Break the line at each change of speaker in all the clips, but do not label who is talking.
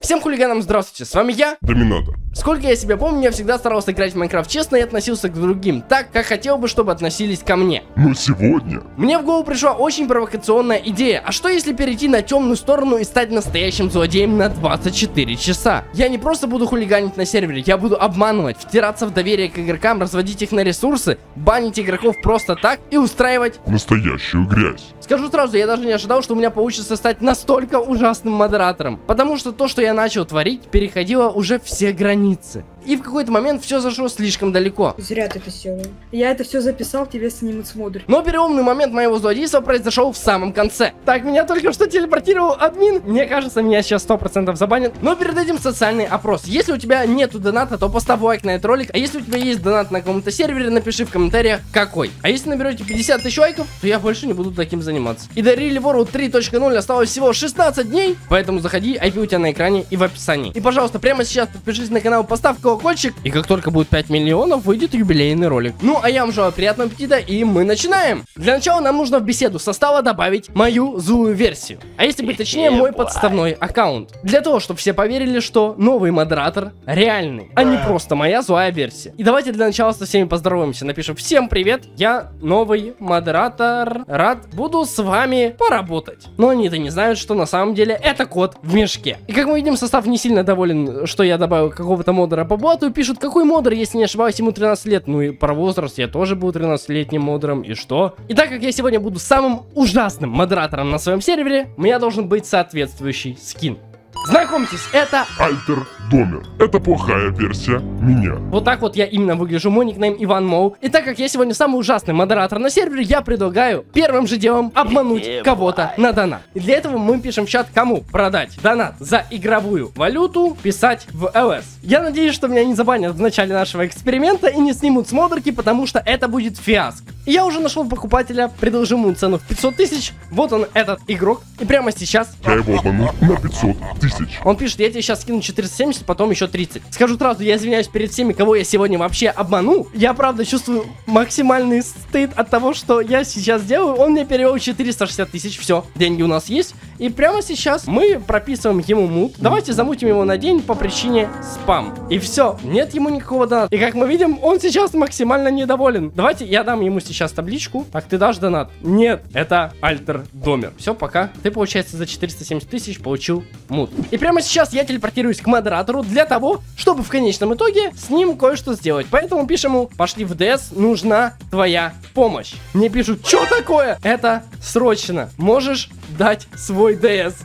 Всем хулиганам здравствуйте, с вами я,
Доминатор.
Сколько я себя помню, я всегда старался играть в Майнкрафт честно и относился к другим так, как хотел бы, чтобы относились ко мне.
Но сегодня...
Мне в голову пришла очень провокационная идея. А что если перейти на темную сторону и стать настоящим злодеем на 24 часа? Я не просто буду хулиганить на сервере, я буду обманывать, втираться в доверие к игрокам, разводить их на ресурсы, банить игроков просто так и устраивать
настоящую грязь.
Скажу сразу, я даже не ожидал, что у меня получится стать настолько ужасным модератором. Потому что то, что я начал творить, переходило уже все границы. И в какой-то момент все зашло слишком далеко.
Зря ты это сделал. Я это все записал, тебе снимут смотрит.
Но переломный момент моего злодейства произошел в самом конце. Так, меня только что телепортировал админ. Мне кажется, меня сейчас 100% забанят. Но перед этим социальный опрос. Если у тебя нету доната, то поставь лайк на этот ролик. А если у тебя есть донат на каком-то сервере, напиши в комментариях, какой. А если наберете 50 тысяч лайков, то я больше не буду таким заниматься. И до Really World 3.0 осталось всего 16 дней. Поэтому заходи, IP у тебя на экране и в описании. И, пожалуйста, прямо сейчас подпишись на канал, поставь колокольчик. И как только будет 5 миллионов, выйдет юбилейный ролик. Ну, а я вам желаю приятного аппетита, и мы начинаем. Для начала нам нужно в беседу состава добавить мою злую версию. А если быть точнее, мой подставной аккаунт. Для того, чтобы все поверили, что новый модератор реальный, а не просто моя злая версия. И давайте для начала со всеми поздороваемся. Напишем: всем привет, я новый модератор. Рад буду с вами поработать. Но они-то не знают, что на самом деле это кот в мешке. И как мы видим, состав не сильно доволен, что я добавил какого-то модера по блату. Пишут, какой модер, если не ошибаюсь, ему 13 лет. Ну и про возраст я тоже был 13-летним модером. И что? И так как я сегодня буду самым ужасным модератором на своем сервере, у меня должен быть соответствующий скин. Знакомьтесь, это
Альтер Домер. Это плохая версия меня.
Вот так вот я именно выгляжу. Мой никнейм Иван Моу. И так как я сегодня самый ужасный модератор на сервере, я предлагаю первым же делом обмануть кого-то на донат. И для этого мы пишем в чат, кому продать донат за игровую валюту, писать в ЛС. Я надеюсь, что меня не забанят в начале нашего эксперимента и не снимут с модерки, потому что это будет фиаско. И я уже нашел покупателя, предложил ему цену в 500 тысяч. Вот он, этот игрок. И прямо сейчас
Я его обману на 500 тысяч.
он пишет: я тебе сейчас скину 470, потом еще 30. Скажу сразу, я извиняюсь перед всеми, кого я сегодня вообще обману. Я правда чувствую максимальный стыд от того, что я сейчас делаю. Он мне перевел 460 тысяч, все, деньги у нас есть. И прямо сейчас мы прописываем ему мут. Давайте замутим его на день по причине спам. И все, нет ему никакого доната. И как мы видим, он сейчас максимально недоволен. Давайте я дам ему сейчас табличку. Так, ты дашь донат? Нет, это Альтер Домер. Все, пока. Ты, получается, за 470 тысяч получил мут. И прямо сейчас я телепортируюсь к модератору для того, чтобы в конечном итоге с ним кое-что сделать. Поэтому пишем ему: пошли в ДС, нужна твоя помощь. Мне пишут: что такое? Это срочно. Можешь дать свой ДС.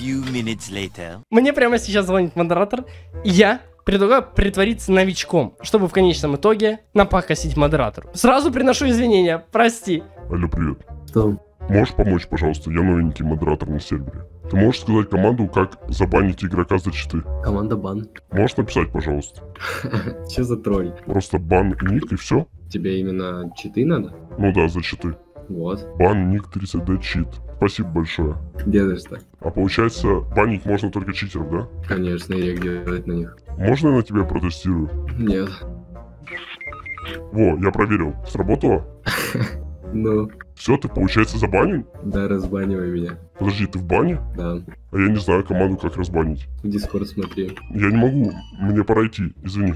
Мне прямо сейчас звонит модератор, и я предлагаю притвориться новичком, чтобы в конечном итоге напакостить модератору. Сразу приношу извинения, прости.
Алло, привет.
Что?
Можешь помочь, пожалуйста? Я новенький модератор на сервере. Ты можешь сказать команду, как забанить игрока за читы?
Команда бан.
Можешь написать, пожалуйста?
Че за тролль?
Просто бан ник и все?
Тебе именно читы надо?
Ну да, за читы.
Вот.
Бан ник 30D чит. Спасибо большое.
Делаешь так?
А получается, банить можно только читеров, да?
Конечно, и делать на них.
Можно я на тебя протестирую?
Нет.
Во, я проверил. Сработало?
Ну,
Все, ты, получается, забанен?
да, разбанивай меня.
Подожди, ты в бане?
Да.
А я не знаю команду, как разбанить.
В Дискорд смотри.
Я не могу, мне пора идти, извини.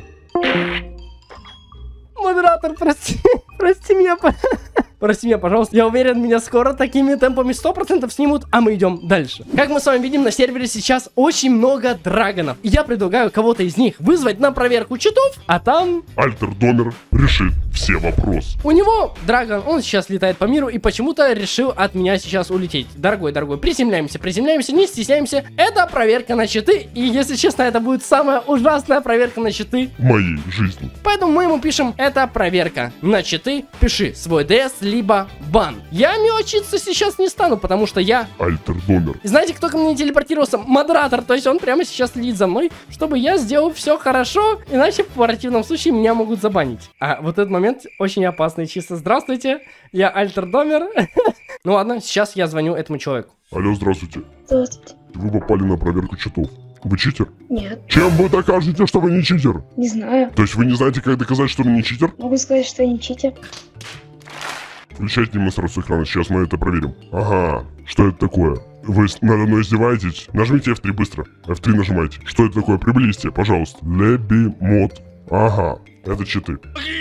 Модератор, прости. Прости меня, прости меня, пожалуйста. Я уверен, меня скоро такими темпами 100% снимут, а мы идем дальше. Как мы с вами видим, на сервере сейчас очень много драгонов. И я предлагаю кого-то из них вызвать на проверку читов, а там...
Альтер Домер решит все вопросы.
У него драгон, он сейчас летает по миру и почему-то решил от меня сейчас улететь. Дорогой, приземляемся, не стесняемся. Это проверка на читы, и если честно, это будет самая ужасная проверка на читы
В моей жизни.
Поэтому мы ему пишем: это проверка на читы, пиши свой ДС, либо бан. Я мелочиться сейчас не стану, потому что я...
Альтер Домер.
И знаете, кто ко мне телепортировался? Модератор, то есть он прямо сейчас следит за мной, чтобы я сделал все хорошо, иначе в противном случае меня могут забанить. А вот этот момент очень опасный, чисто. Здравствуйте, я Альтер Домер. Ну ладно, сейчас я звоню этому человеку.
Алло, здравствуйте.
Здравствуйте.
Вы попали на проверку читов. Вы читер?
Нет,
Чем вы докажете, что вы не читер?
не знаю.
То есть вы не знаете, как доказать, что вы не читер?
Могу сказать, что я не читер.
Включайте демонстрацию экрана, сейчас мы это проверим. Ага, что это такое? Вы надо мной издеваетесь? Нажмите F3 быстро. F3 нажимайте. Что это такое? Приблизьте, пожалуйста. Леби мод. Ага, это читы.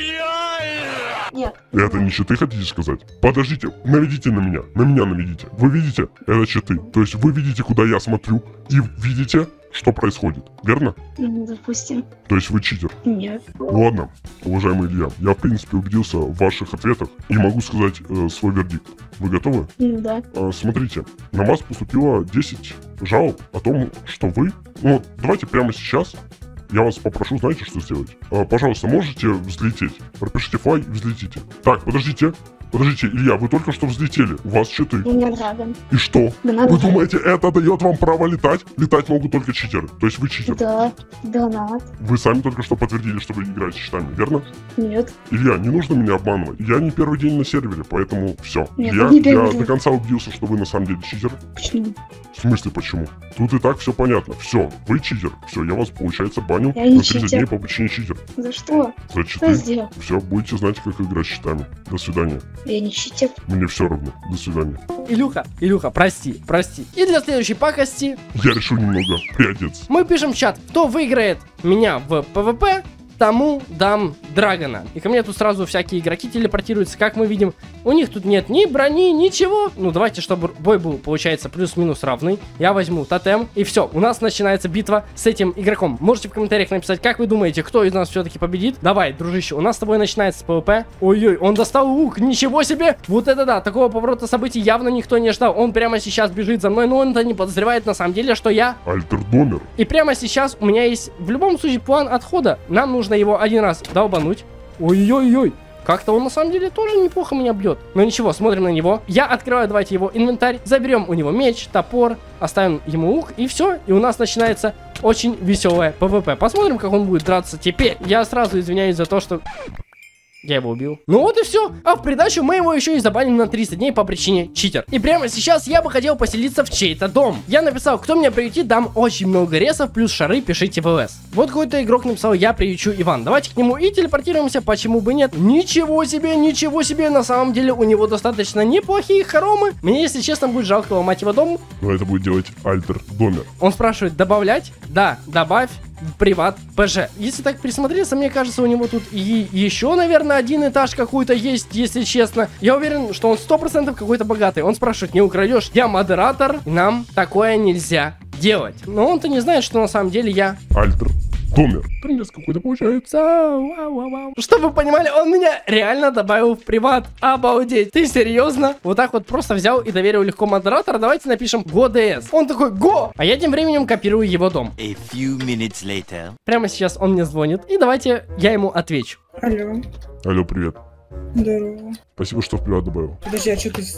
Нет.
Это не читы, хотите сказать? Подождите, наведите на меня. На меня наведите. Вы видите? Это читы. То есть вы видите, куда я смотрю, и видите, что происходит. Верно?
Допустим.
То есть вы читер.
Нет.
Ладно, уважаемый Илья, я в принципе убедился в ваших ответах и могу сказать свой вердикт. Вы готовы?
Да.
Смотрите, на вас поступило 10 жалоб о том, что вы... Ну, давайте прямо сейчас я вас попрошу, знаете, что сделать? Пожалуйста, можете взлететь? Пропишите флай и взлетите. Так, подождите. Подождите, Илья, вы только что взлетели. У вас читы.
У меня драгон.
И что?
Донат.
Вы думаете, это дает вам право летать? Летать могут только читеры. То есть вы читер.
Да. Донат.
Вы сами только что подтвердили, что вы играете с читами, верно?
Нет.
Илья, не нужно меня обманывать. Я не первый день на сервере, поэтому все.
Нет,
Я
не первый день.
до конца убедился, что вы на самом деле читер.
Почему?
В смысле почему? Тут и так все понятно. Все, вы читер. Все, я вас, получается, баню
Я не
на 30
читер.
дней по причине читер.
За что?
За
Что
читы.
сделал?
Все, будете знать, как играть с читами. До свидания.
Я не читер.
Мне все равно. До свидания.
Илюха, прости. И для следующей пакости
Я решу немного приодеться.
мы пишем в чат, кто выиграет меня в ПВП, тому дам драгона. И ко мне тут сразу всякие игроки телепортируются, как мы видим. У них тут нет ни брони, ничего. Ну, давайте, чтобы бой был, получается, плюс-минус равный. Я возьму тотем, и все. У нас начинается битва с этим игроком. Можете в комментариях написать, как вы думаете, кто из нас все-таки победит. Давай, дружище, у нас с тобой начинается ПВП. Ой-ой, он достал лук, ничего себе. Вот это да, такого поворота событий явно никто не ждал. Он прямо сейчас бежит за мной, но он-то не подозревает на самом деле, что я...
Альтердомер.
И прямо сейчас у меня есть в любом случае план отхода. Нам нужно его один раз долбануть. Ой-ой-ой. Как-то он на самом деле тоже неплохо меня бьет. Но ничего, смотрим на него. Я открываю, давайте, его инвентарь. Заберем у него меч, топор. Оставим ему лук. И все. И у нас начинается очень веселое ПВП. Посмотрим, как он будет драться теперь. Я сразу извиняюсь за то, что... Я его убил. Ну вот и все. А в придачу мы его еще и забаним на 30 дней по причине читер. И прямо сейчас я бы хотел поселиться в чей-то дом. Я написал, кто меня приютит, дам очень много ресов, плюс шары, пишите в ЛС. Вот какой-то игрок написал, я приючу Иван. Давайте к нему и телепортируемся, почему бы нет. Ничего себе, на самом деле у него достаточно неплохие хоромы. Мне, если честно, будет жалко ломать его дом.
Но это будет делать Альтердомер.
Он спрашивает, добавлять? Да, добавь в приват ПЖ. Если так присмотреться, мне кажется, у него тут и еще, наверное, один этаж какой-то есть, если честно. Я уверен, что он 100% какой-то богатый. Он спрашивает, не украдешь? Я модератор, нам такое нельзя делать. Но он-то не знает, что на самом деле я...
Альтердомер. Трендец какой-то получается.
Вау. Чтобы вы понимали, он меня реально добавил в приват. Обалдеть. Ты серьезно? Вот так вот просто взял и доверил легко модератора. Давайте напишем GoDS. Он такой, го! А я тем временем копирую его дом.
A few minutes later.
Прямо сейчас он мне звонит. И давайте я ему отвечу.
Алло.
Алло, привет.
Здорово.
Спасибо, что в приват добавил.
Подожди, а что ты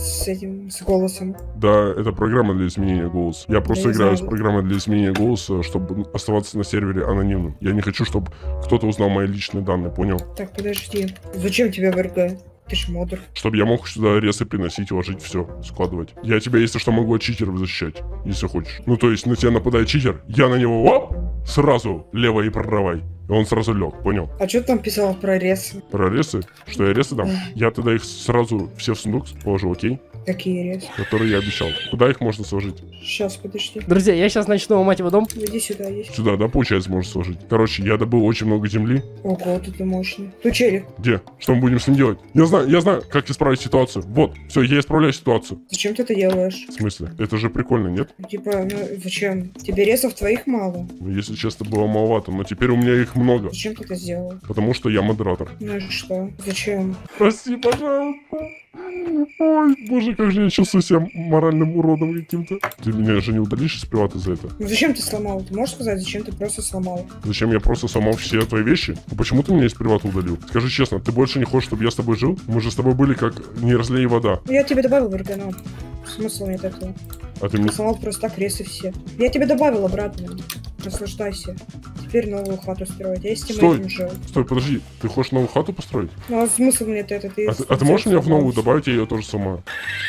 с голосом?
Да, это программа для изменения голоса. Я просто
я
играю
знаю.
с программой для изменения голоса, чтобы оставаться на сервере анонимным. Я не хочу, чтобы кто-то узнал мои личные данные, понял?
Так, подожди. Зачем тебе ВРГ? Ты ж модер.
Чтобы я мог сюда ресы приносить, ложить, все, складывать. Я тебя, если что, могу от читеров защищать, если хочешь. Ну, то есть, на тебя нападает читер, я на него, оп, сразу лево и правой. И он сразу лег, понял?
А что ты там писал про ресы?
Про ресы? Что я ресы дам? Я тогда их сразу все в сундук положу, окей?
Какие ресы?
Которые я обещал. Куда их можно сложить?
Сейчас, подожди.
Друзья, я сейчас начну ломать его дом.
Иди сюда, есть.
Сюда, да, получается, можно сложить. Короче, я добыл очень много земли.
Ого, ты мощный. Тут челик.
Где? Что мы будем с ним делать? Я знаю, как исправить ситуацию. Вот, все, я исправляю ситуацию.
Зачем ты это делаешь?
В смысле? Это же прикольно, нет?
Типа, ну зачем? Тебе ресов твоих мало.
Ну, если честно, было маловато, но теперь у меня их много.
Зачем ты это сделал?
Потому что я модератор.
Ну и что? Зачем?
Прости, пожалуйста. Ой, боже, как же я чувствую себя моральным уродом каким-то. Ты меня же не удалишь из привата за это?
Ну зачем ты сломал? Ты можешь сказать, зачем ты просто сломал?
Зачем я просто сломал все твои вещи? А почему ты меня из привата удалил? Скажи честно, ты больше не хочешь, чтобы я с тобой жил? Мы же с тобой были как не разлей вода.
Ну я тебе добавил ВРГ, но смысл нет этого.
А ты мне...
Сломал просто так ресы все. Я тебе добавил обратно. Наслаждайся. Теперь новую хату строить. Я с тем этим жил.
Стой, подожди, ты хочешь новую хату построить?
Ну а смысл мне это?
А ты можешь меня в новую добавить, я ее тоже сломаю?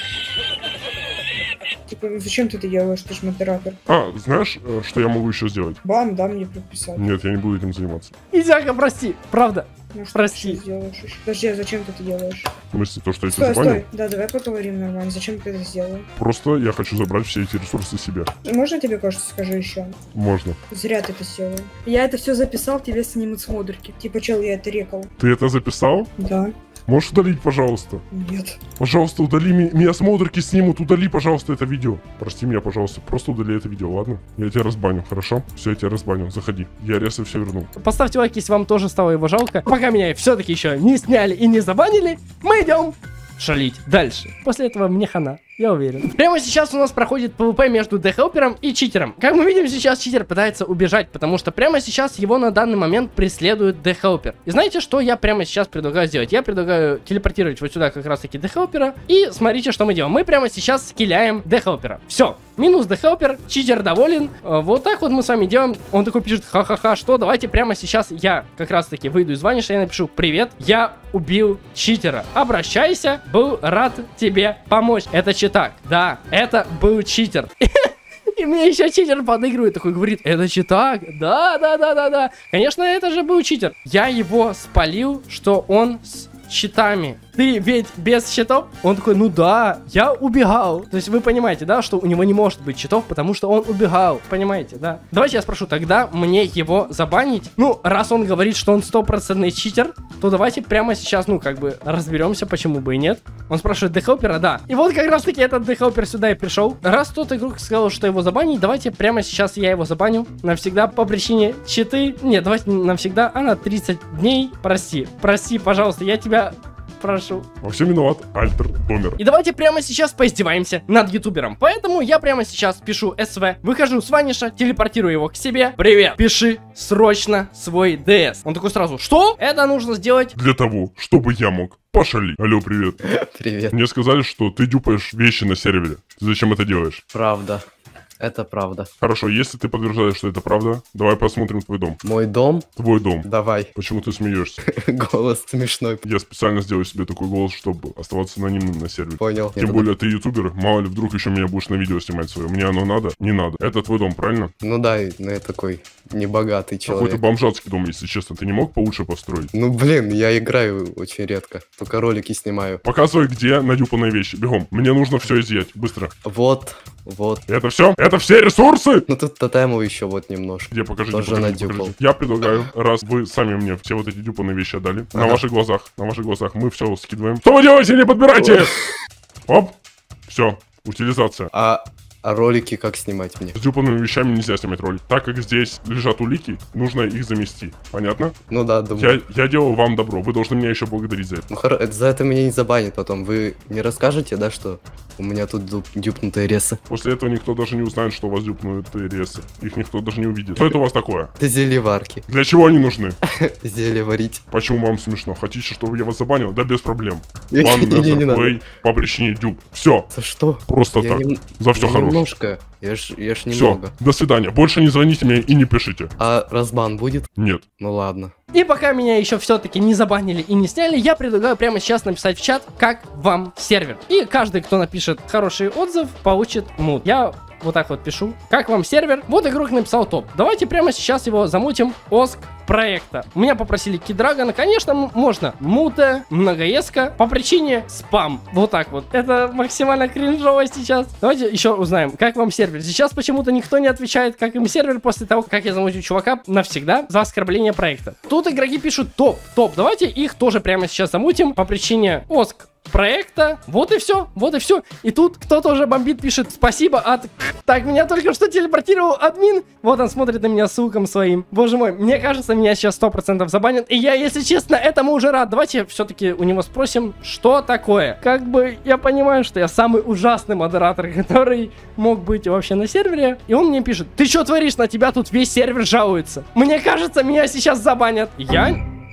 Типа, зачем ты это делаешь? Ты же модератор.
А, знаешь, что я могу еще сделать?
Бан, да, мне прописать.
Нет, я не буду этим заниматься.
Изяка, прости. Правда.
Ну, что
Прости.
ты сейчас делаешь? Подожди, а зачем ты это делаешь?
В смысле, то, что я тебя
Стой,
забанил?
стой. Да, давай поговорим нормально. Зачем ты это сделал?
Просто я хочу забрать все эти ресурсы себе.
Можно я тебе кое-что скажу еще?
Можно.
Зря ты это сделал. Я это все записал, тебе снимут смотрики. Типа, чел, я это рекал.
Ты это записал?
Да.
Можешь удалить, пожалуйста?
Нет.
Пожалуйста, удали меня смотрики снимут, удали, пожалуйста, это видео. Прости меня, пожалуйста, просто удали это видео, ладно? Я тебя разбаню, хорошо? Все, я тебя разбаню, заходи. Я резко все вернул.
Поставьте лайк, если вам тоже стало его жалко. Пока меня все-таки еще не сняли и не забанили, мы идем шалить дальше. После этого мне хана. Я уверен. Прямо сейчас у нас проходит PvP между Дехелпером и читером. Как мы видим, сейчас читер пытается убежать, потому что прямо сейчас его на данный момент преследует Дехелпер. И знаете, что я прямо сейчас предлагаю сделать? Я предлагаю телепортировать вот сюда как раз таки Дехелпера. И смотрите, что мы делаем. Мы прямо сейчас скилляем Дехелпера. Все. Минус Дехелпер, читер доволен. Вот так вот мы с вами делаем. Он такой пишет: ха-ха-ха, что? Давайте прямо сейчас я как раз таки выйду из ваниша и напишу: привет, я убил читера. Обращайся, был рад тебе помочь. Это читак. Да, это был читер. И мне еще читер подыгрывает, такой говорит: это читак. Да. Конечно, это же был читер. Я его спалил, что он с щитами. Ты ведь без щитов? Он такой: ну да, я убегал. То есть вы понимаете, да, что у него не может быть щитов, потому что он убегал. Понимаете, да? Давайте я спрошу, тогда мне его забанить? Ну, раз он говорит, что он 100% читер, то давайте прямо сейчас, ну, как бы разберемся, почему бы и нет. Он спрашивает Дехелпера, да. И вот как раз таки этот Дехелпер сюда и пришел. Раз тот игрок сказал, что его забанить, давайте прямо сейчас я его забаню. Навсегда по причине читы. Нет, давайте не навсегда, а на 30 дней. Прости, пожалуйста, я тебя прошу.
Во всем виноват Альтер Домер.
И давайте прямо сейчас поиздеваемся над ютубером. Поэтому я прямо сейчас пишу СВ, выхожу с ваниша, телепортирую его к себе. Привет, пиши срочно свой ДС. Он такой сразу: что? Это нужно сделать
Для того, чтобы я мог пошалить. Алло, привет.
Привет.
Мне сказали, что ты дюпаешь вещи на сервере. Ты зачем это делаешь?
Правда. Это правда.
Хорошо, если ты подтверждаешь, что это правда, давай посмотрим твой дом.
Мой дом?
Твой дом.
Давай.
Почему ты смеешься?
Голос смешной.
Я специально сделаю себе такой голос, чтобы оставаться анонимным на сервере.
Понял.
Тем более ты ютубер, мало ли вдруг еще меня будешь на видео снимать свое. Мне оно надо? Не надо. Это твой дом, правильно?
Ну да, но я такой небогатый
Какой-то
человек.
бомжатский дом, если честно. Ты не мог получше построить?
Ну блин, я играю очень редко. Только ролики снимаю.
Показывай, где надюпанные вещи. Бегом. Мне нужно все изъять. Быстро.
Вот.
Это все? Это все ресурсы?
Ну тут тотемов еще вот немножко.
Где, покажите,
Тоже
покажите.
надюпал.
Я предлагаю, раз вы сами мне все вот эти дюпанные вещи отдали, на ваших глазах, мы все скидываем. Что вы делаете? Не подбирайте! Оп! Все, утилизация.
А ролики как снимать мне?
С дюпанными вещами нельзя снимать ролик. Так как здесь лежат улики, нужно их замести. Понятно?
Ну да, думаю.
Я делал вам добро, вы должны меня еще благодарить за это.
Ну за это меня не забанят потом. Вы не расскажете, да, что у меня тут дюпнутые ресы?
После этого никто даже не узнает, что у вас дюпнутые ресы. Их никто даже не увидит. Что это у вас такое?
Это зельеварки.
Для чего они нужны?
Зелье варить.
Почему вам смешно? Хотите, чтобы я вас забанил? Да без проблем.
Не,
Бан
не надо.
Плей по причине дюп. Все,
За что?
просто
Я
так.
нем-
За все
я
хорошее.
немножко. Я ж
Все,
немного.
до свидания. Больше не звоните мне и не пишите.
А разбан будет?
Нет.
Ну ладно.
И пока меня еще все-таки не забанили и не сняли, я предлагаю прямо сейчас написать в чат, как вам сервер. И каждый, кто напишет хороший отзыв, получит мут. Я вот так вот пишу. Как вам сервер? Вот игрок написал топ. Давайте прямо сейчас его замутим. Оск проекта. У меня попросили Кидрагона. Конечно, можно. Мута, многоеска. По причине спам. Вот так вот. Это максимально кринжово сейчас. Давайте еще узнаем, как вам сервер. Сейчас почему-то никто не отвечает, как им сервер после того, как я замутил чувака навсегда за оскорбление проекта. Тут игроки пишут топ. Давайте их тоже прямо сейчас замутим по причине Оск проекта. Вот и все, вот и все. И тут кто-то уже бомбит, пишет: спасибо от... Так, меня только что телепортировал админ. Вот он смотрит на меня ссылком своим. Боже мой, мне кажется, меня сейчас 100% забанят. И я, если честно, этому уже рад. Давайте все-таки у него спросим, что такое. Как бы я понимаю, что я самый ужасный модератор, который мог быть вообще на сервере. И он мне пишет: ты что творишь, на тебя тут весь сервер жалуется. Мне кажется, меня сейчас забанят. Я...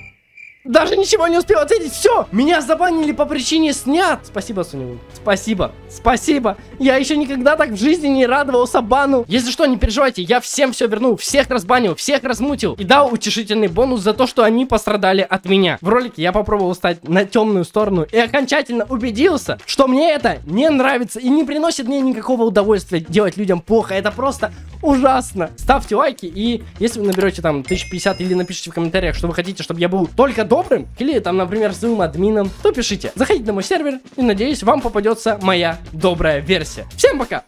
даже ничего не успел ответить. Все, меня забанили по причине снят. Спасибо, Соневу. Спасибо. Я еще никогда так в жизни не радовался бану. Если что, не переживайте, я всем все верну. Всех разбанил, всех размутил. И дал утешительный бонус за то, что они пострадали от меня. В ролике я попробовал стать на темную сторону и окончательно убедился, что мне это не нравится и не приносит мне никакого удовольствия делать людям плохо. Это просто ужасно. Ставьте лайки, и если вы наберете там 1050 или напишите в комментариях, что вы хотите, чтобы я был только добрым, или там, например, злым админом, то пишите. Заходите на мой сервер, и надеюсь, вам попадется моя добрая версия. Всем пока!